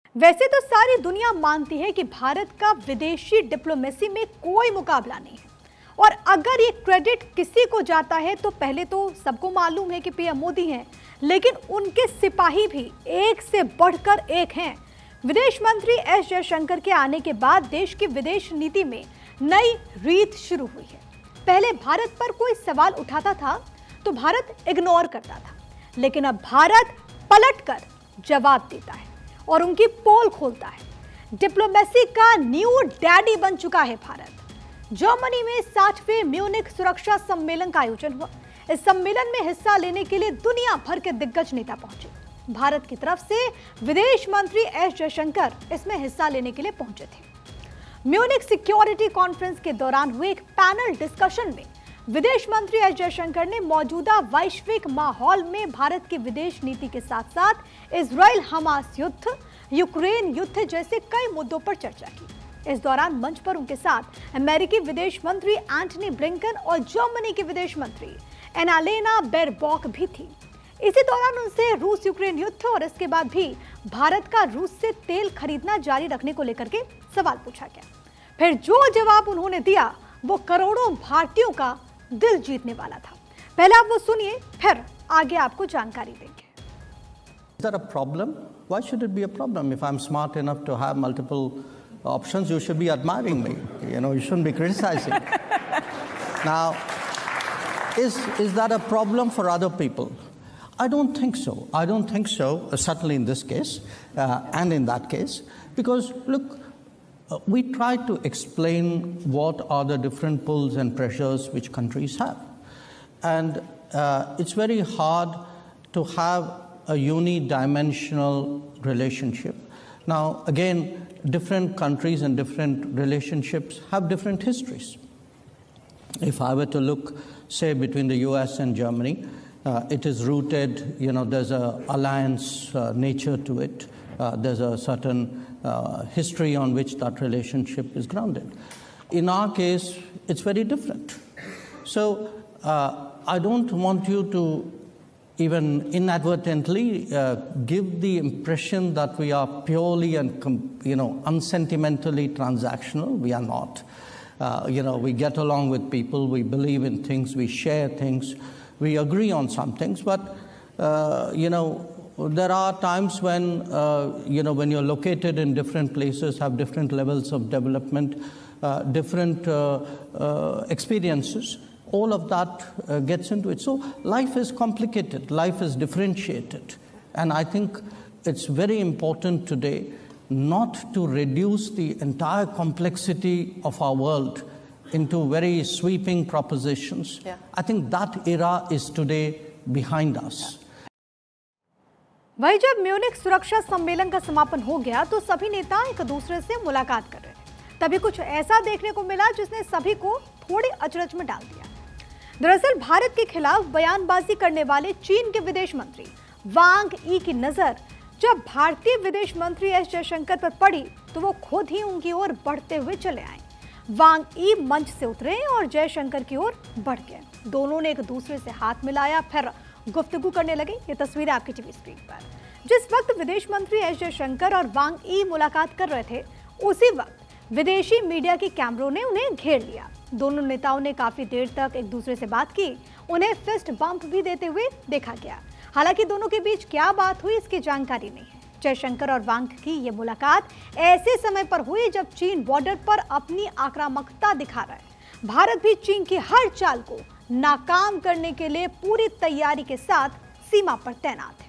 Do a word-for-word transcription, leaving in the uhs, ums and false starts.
वैसे तो सारी दुनिया मानती है कि भारत का विदेशी डिप्लोमेसी में कोई मुकाबला नहीं है और अगर ये क्रेडिट किसी को जाता है तो पहले तो सबको मालूम है कि पीएम मोदी हैं, लेकिन उनके सिपाही भी एक से बढ़कर एक हैं। विदेश मंत्री एस जयशंकर के आने के बाद देश की विदेश नीति में नई रीत शुरू हुई है। पहले भारत पर कोई सवाल उठाता था तो भारत इग्नोर करता था, लेकिन अब भारत पलटकर जवाब देता है और उनकी पोल खोलता है। डिप्लोमेसी का न्यू डैडी बन चुका है भारत। जर्मनी में साठवें म्यूनिख सुरक्षा सम्मेलन का आयोजन हुआ। इस सम्मेलन में हिस्सा लेने के लिए दुनिया भर के दिग्गज नेता पहुंचे। भारत की तरफ से विदेश मंत्री एस जयशंकर इसमें हिस्सा लेने के लिए पहुंचे थे। म्यूनिख सिक्योरिटी कॉन्फ्रेंस के दौरान हुए एक पैनल डिस्कशन में विदेश मंत्री एस जयशंकर ने मौजूदा वैश्विक माहौल में भारत की विदेश नीति के साथ साथ इजराइल हमास युद्ध, यूक्रेन युद्ध जैसे कई मुद्दों पर चर्चा की। इस दौरान मंच पर उनके साथ अमेरिकी विदेश मंत्री एंटनी ब्लिंकन और जर्मनी के विदेश मंत्री एनालेना बेरबॉक भी थी। इसी दौरान उनसे रूस यूक्रेन युद्ध और इसके बाद भी भारत का रूस से तेल खरीदना जारी रखने को लेकर के सवाल पूछा गया। फिर जो जवाब उन्होंने दिया वो करोड़ों भारतीयों का दिल जीतने वाला था। पहले आप वो सुनिए, फिर आगे आपको जानकारी देंगे। Is that a problem? Why should it be a problem? If I'm smart enough to have multiple options, you should be admiring me. You know, you shouldn't be criticizing. Now, is is that a problem for other people? I don't think so. I don't think so, uh, certainly in this case uh, and in that case, because look, Uh, we try to explain what are the different pulls and pressures which countries have. And uh, it's very hard to have a unidimensional relationship. Now, again, different countries and different relationships have different histories. If I were to look, say, between the U S and Germany, uh, it is rooted, you know, there's an alliance uh, nature to it. Uh, there's a certain uh, history on which that relationship is grounded. In our case, it's very different. So uh, I don't want you to even inadvertently uh, give the impression that we are purely and you know unsentimentally transactional. We are not. Uh, you know, we get along with people. We believe in things. We share things. We agree on some things. But uh, you know. There are times when, uh, you know, when you're located in different places, have different levels of development, uh, different uh, uh, experiences, all of that uh, gets into it. So life is complicated, life is differentiated. And I think it's very important today not to reduce the entire complexity of our world into very sweeping propositions. Yeah. I think that era is today behind us. Yeah. वही जब Munich सुरक्षा सम्मेलन का समापन हो गया तो सभी नेता एक दूसरे से मुलाकात कर रहे थे। तभी कुछ ऐसा देखने को मिला जिसने सभी को थोड़े अचरज में डाल दिया। दरअसल भारत के खिलाफ बयानबाजी करने वाले चीन के विदेश मंत्री वांग यी की नजर जब भारतीय विदेश मंत्री एस जयशंकर पर पड़ी तो वो खुद ही उनकी ओर बढ़ते हुए चले आए। वांग यी मंच से उतरे और जयशंकर की ओर बढ़ गए। दोनों ने एक दूसरे से हाथ मिलाया, फिर गुफ्तगू करने लगे। ये तस्वीरें आपकी टीवी स्क्रीन पर। जिस वक्त विदेश मंत्री एस जयशंकर और वांग यी मुलाकात कर रहे थे, उसी वक्त विदेशी मीडिया के कैमरों ने उन्हें घेर लिया। दोनों नेताओं ने काफी देर तक एक दूसरे से बात की। उन्हें फिस्ट बम्प भी देते हुए देखा गया। हालांकि दोनों के बीच क्या बात हुई इसकी जानकारी नहीं है। जयशंकर और वांग की ये मुलाकात ऐसे समय पर हुई जब चीन बॉर्डर पर अपनी आक्रामकता दिखा रहा है। भारत भी चीन की हर चाल को नाकाम करने के लिए पूरी तैयारी के साथ सीमा पर तैनात है।